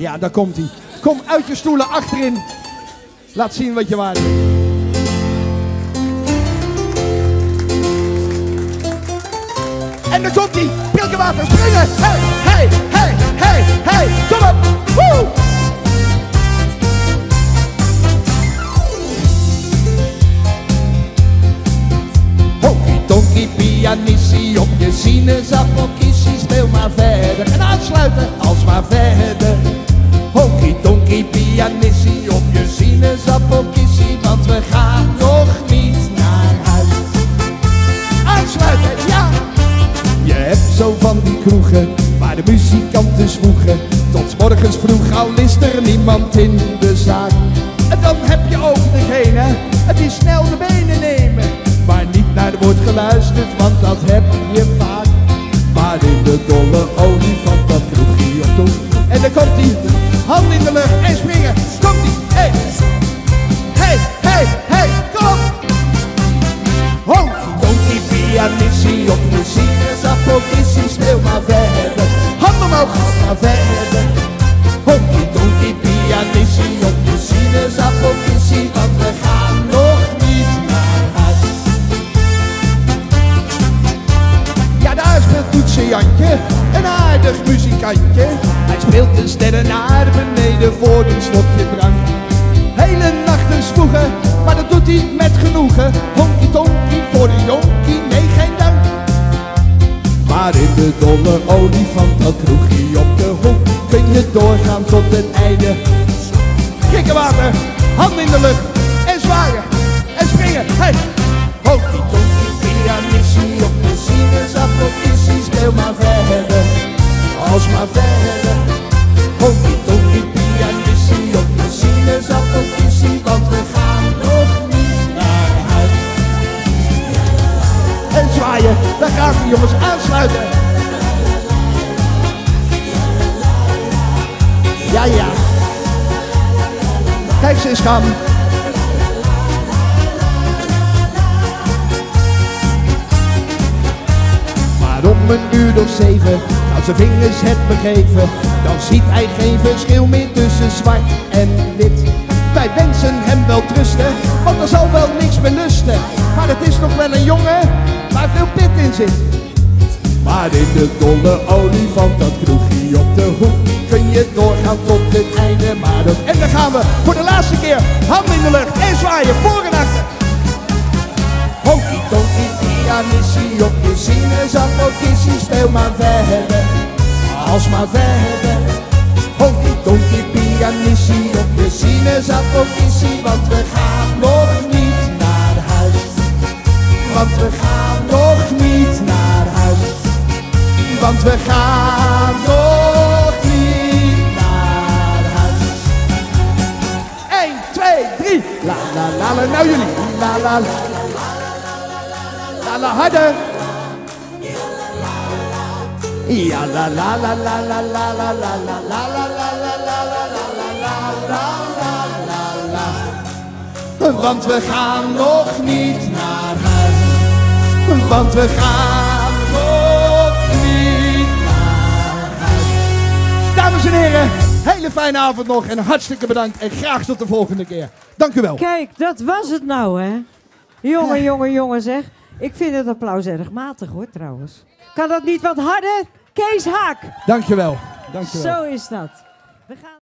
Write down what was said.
Ja, daar komt hij. Kom uit je stoelen achterin. Laat zien wat je waard bent. En daar komt hij. Pilkenwater, springen. Hey, hey, hey, hey, hey. Kom op. Woe. Honky-tonky pianissie op je sinaasappelkissie. Speel maar verder en aansluiten als maar verder. Honky-tonky pianissie op je sinaasappelkissie, want we gaan nog niet naar huis. Aansluiten, ja! Je hebt zo van die kroegen waar de muzikanten zwoegen tot 's morgens vroeg, al is er niemand in de zaak. En dan heb je ook degene die snel de benen nemen, maar niet naar de wordt geluisterd, want dat heb je vaak. Maar in de dolle olifant, dat kroegje op toe. En dan komt hij, hand in de lucht en springen. Komt hij, hey, hey, hey, hey, kom op. Honky-tonky pianissie op je sinaasappelkissie, speel maar verder. Hand omhoog, maar verder. Honky-tonky pianissie op je sinaasappelkissie, want we gaan nog niet naar huis. Ja, daar speelt Toetse Jantje, een aardig muzikantje. Hij speelt de sterren naar beneden voor een slokje drank. Hele nachten zwoegen, maar dat doet hij met genoegen. Honky-tonky voor de jonkie, nee geen dank. Maar in de dolle olifant, dat kroegje op de hoek, kun je doorgaan tot het einde. Kikkerwater, hand in de lucht en zwaaien en springen. Hey! Honky-tonky pianissie op de sinaasappelkissie, speel maar verder, als maar verder. Honky-tonky pianissie op de sinaasappelkissie, want we gaan nog niet naar huis. En zwaaien, daar gaat hij jongens, aansluiten. Ja, ja. Kijk ze eens gaan. Maar om 7:00 gaan zijn vingers het begeven, dan ziet hij geen verschil meer tussen zwart en wit. Wij wensen hem wel trusten, want er zal wel niks meer lusten. Maar het is toch wel een jongen waar veel pit in zit. Maar in de dolle olifant, dat kroegje op de hoek, kun je doorgaan tot het einde. Maar ook... En dan gaan we voor de laatste keer, handen in de lucht en zwaaien, voor en achter. Honky-tonky pianissie op je sinaasappelkissie, speel maar verder, als maar verder. Honky-tonky pianissie op je sinaasappelkissie, want we gaan nog niet naar huis. Want we gaan nog niet naar huis. Want we gaan nog niet naar huis. 1, 2, 3. La la la la. Nou jullie. La la la. La la harder. Ja la la la la la la la la la la la la la la la. Want we gaan nog niet naar huis. Want we gaan nog niet naar huis. Dames en heren, hele fijne avond nog en hartstikke bedankt en graag tot de volgende keer. Dank u wel. Kijk, dat was het nou, hè. Jongen, jongen, jongen zeg. Ik vind het applaus erg matig hoor, trouwens. Kan dat niet wat harder? Kees Haak. Dank je wel. Dank je wel. Zo is dat. We gaan...